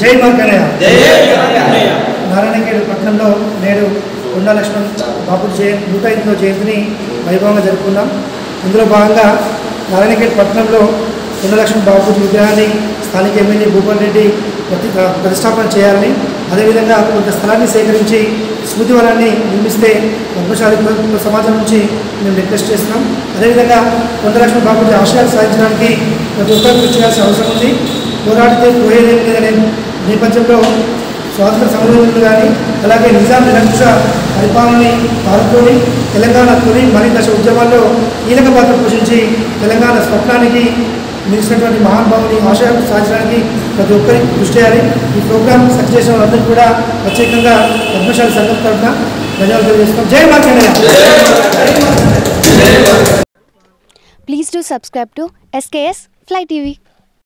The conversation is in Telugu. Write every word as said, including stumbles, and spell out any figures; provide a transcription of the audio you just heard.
జై మార్కండేయ నారాయణఖేడ్ పట్టణంలో నేడు కొండా లక్ష్మణ్ బాపూజీ జయ నూట ఎనిమిదవ జయంతిని వైభవంగా జరుపుకున్నాం. ఇందులో భాగంగా నారాయణఖేడ్ పట్టణంలో కొండా లక్ష్మణ్ బాపూజీ విగ్రహాన్ని స్థానిక ఎమ్మెల్యే భూపాల్ రెడ్డి ప్రతి ప్రతిష్టాపన చేయాలని, అదేవిధంగా కొంత స్థలాన్ని సేకరించి స్మృతివనాన్ని నిర్మిస్తే పద్మశాలి సమాజం నుంచి మేము రిక్వెస్ట్ చేస్తున్నాం. అదేవిధంగా కొండా లక్ష్మణ్ బాపూజీ ఆశయాలు సాధించడానికి ప్రతి ఒక్కరు కృషి చేయాల్సిన అవసరం ఉంది. పోరాడితే పోయేదేమి లేదనే నేపథ్యంలో స్వాతంత్ర సమరయోధులు కానీ, అలాగే నిజాం నిరంకుశ పరిపాలనని పాల్గొని తెలంగాణ తొలి మరి దశ ఉద్యమాల్లో కీలక పాత్ర పోషించి తెలంగాణ స్వప్నానికి నిలిచినటువంటి మహానుభావుని ఆశయాలు సాధించడానికి ప్రతి ఒక్కరికి కృషి చేయాలి. ఈ ప్రోగ్రామ్ సక్సెస్ చేసిన వాళ్ళందరూ కూడా ప్రత్యేకంగా పద్మశాలి సంఘం తరఫున ధన్యవాదాలు తెలియజేస్తాం. జై Markandeya. Please do subscribe to S K S Fly T V.